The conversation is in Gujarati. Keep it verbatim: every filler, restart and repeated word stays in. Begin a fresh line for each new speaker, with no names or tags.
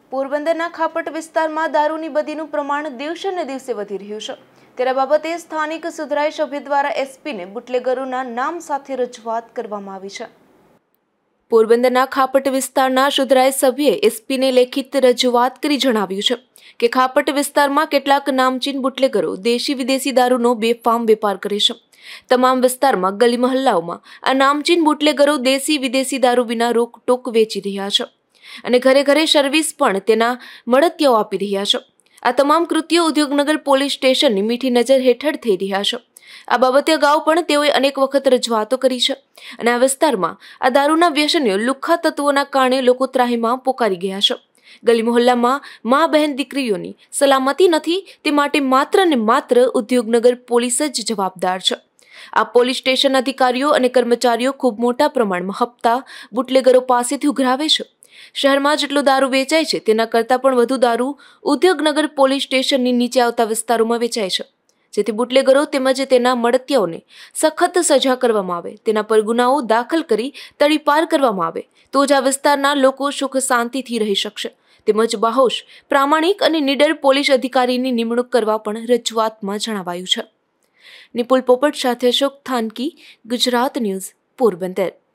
પોરબંદરના ખાપટ વિસ્તારમાં દારૂની બદીનું પ્રમાણ દિવસે ને દિવસે વધી રહ્યું છે. ત્યારે બાબતે સ્થાનિક સુધરાઈ સભ્ય દ્વારા એસપીને બુટલેગરોના નામ સાથે રજૂઆત કરવામાં આવી છે. પોરબંદરના ખાપટ વિસ્તારના સુધરાઈ સભ્યએ એસપીને લેખિત રજૂઆત કરી જણાવ્યું છે કે ખાપટ વિસ્તારમાં કેટલાક નામચીન બુટલેગરો દેશી વિદેશી દારૂનો બેફામ વેપાર કરે છે. તમામ વિસ્તારમાં ગલી મહલ્લાઓમાં આ નામચીન બુટલેગરો દેશી વિદેશી દારૂ વિના રોકટોક વેચી રહ્યા છે અને ઘરે ઘરે સર્વિસ પણ તેના મળતિયાઓ આપી રહ્યા છે. આ તમામ કૃત્યો ઉદ્યોગનગર પોલીસ સ્ટેશનની મીઠી નજર હેઠળ થઈ રહ્યા છે. આ બાબતે અગાઉ પણ તેઓએ અનેક વખત રજૂઆતો કરી છે અને આ વિસ્તારમાં આ દારૂના વ્યસનીઓ લુખ્ખા તત્વોના કારણે લોકો ત્રાહીમાં પોકારી ગયા છે. ગલી મોહલ્લામાં મા બહેન દીકરીઓની સલામતી નથી, તે માટે માત્ર ને માત્ર ઉદ્યોગનગર પોલીસ જ જવાબદાર છે. આ પોલીસ સ્ટેશન અધિકારીઓ અને કર્મચારીઓ ખૂબ મોટા પ્રમાણમાં હપ્તા બુટલેગરો પાસેથી ઉઘરાવે છે. શહેરમાં જેટલો દારૂ વેચાય છે તેના કરતાં પણ વધુ દારૂ ઉદ્યોગનગર પોલીસ સ્ટેશનની નીચે આવતા વિસ્તારોમાં વેચાય છે, જેથી બુટલેગરો તેમજ તેના મળતિયાઓને સખત સજા કરવામાં આવે, તેના પર ગુનાઓ દાખલ કરી તડીપાર કરવામાં આવે તો જ આ વિસ્તારના લોકો સુખ શાંતિથી રહી શકશે. તેમજ બાહોશ પ્રામાણિક અને નિડર પોલીસ અધિકારીની નિમણૂક કરવા પણ રજૂઆતમાં જણાવાયું છે. નિપુલ પોપટ સાથે અશોક થાનકી, ગુજરાત ન્યૂઝ, પોરબંદર.